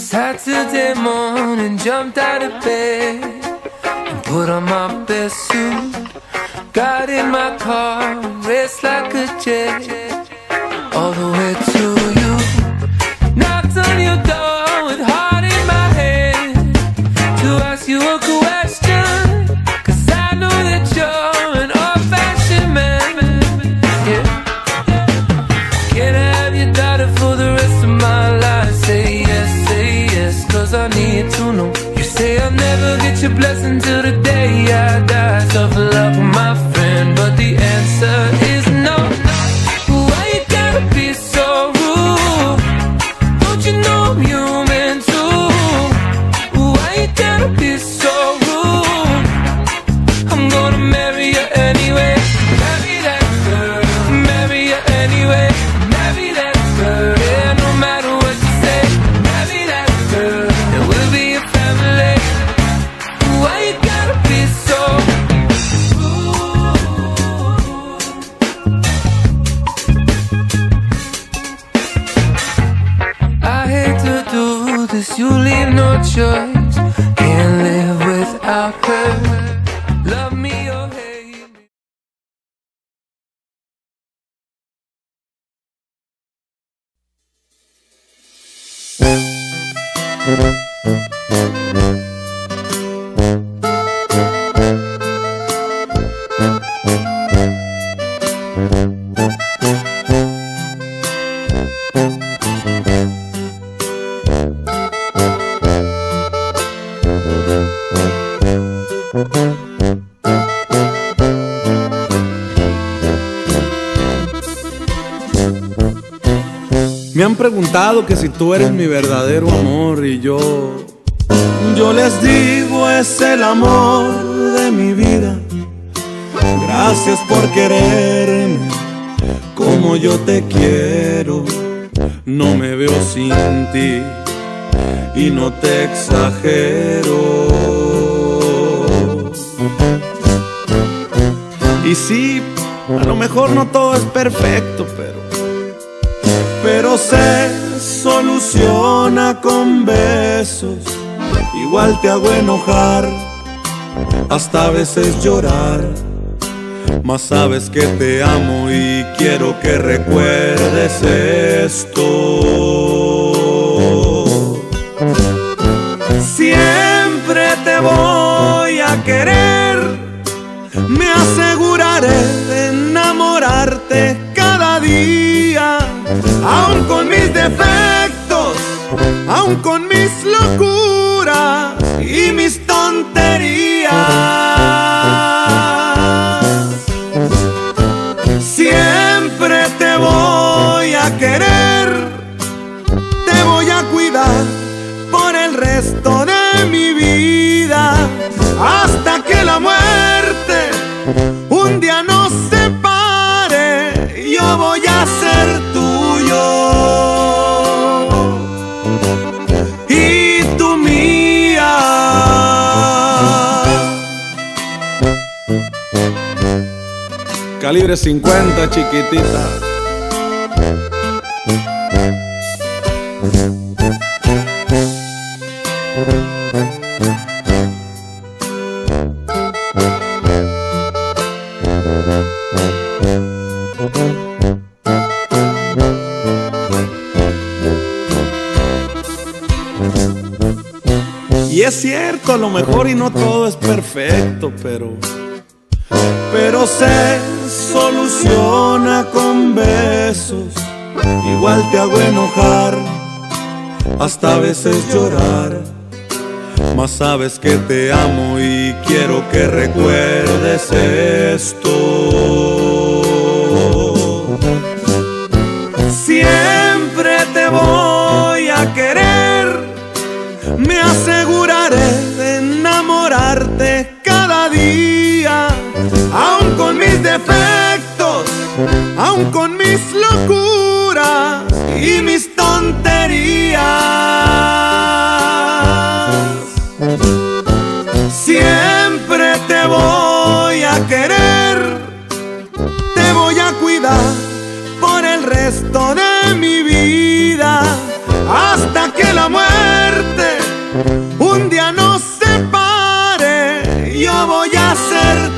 Saturday morning, jumped out of bed and put on my best suit. Got in my car, raced like a jet all the way to you. Knocked on your door with heart in my hand to ask you a question, 'cause I know that you're an old-fashioned man. Yeah. Can I have your daughter for the rest of my life? Say yes, 'cause I need to know. You say I'll never get your blessing till the day I die. Tough luck, my friend, but the answer is no. Why you gotta be so rude? Don't you know I'm human too? Why you gotta be so rude? I'm gonna marry you anyway. Marry that girl, marry you anyway. Marry that girl, yeah, no matter what you say. Marry that girl, and we'll be a family. Why you gotta be so rude? I hate to do this, you leave no choice. Can't live without her. Love me or hate me. Me han preguntado que si tú eres mi verdadero amor y yo les digo es el amor de mi vida. Gracias por quererme como yo te quiero. No me veo sin ti y no te exagero. Y sí, a lo mejor no todo es perfecto, pero se soluciona con besos. Igual te hago enojar, hasta a veces llorar, mas sabes que te amo y quiero que recuerdes esto. Siempre te voy a querer, me aseguraré de enamorarte cada día. Aún con mis defectos, aún con mis locuras y mis tonterías, siempre te voy a querer, te voy a cuidar por el resto de mi vida, hasta que la muerte un día nos separe. Yo voy a ser tuyo y tú mía. Calibre 50, chiquitita. Y es cierto, a lo mejor y no todo es perfecto, pero se soluciona con besos. Igual te hago enojar, hasta a veces llorar, mas sabes que te amo y quiero que recuerdes esto. Siempre te voy a querer, me aseguraré de enamorarte cada día. Aún con mis defectos, aún con mis locuras y mis tonterías, siempre te voy a querer, te voy a cuidar por el resto de mi vida, hasta que la muerte voy a ser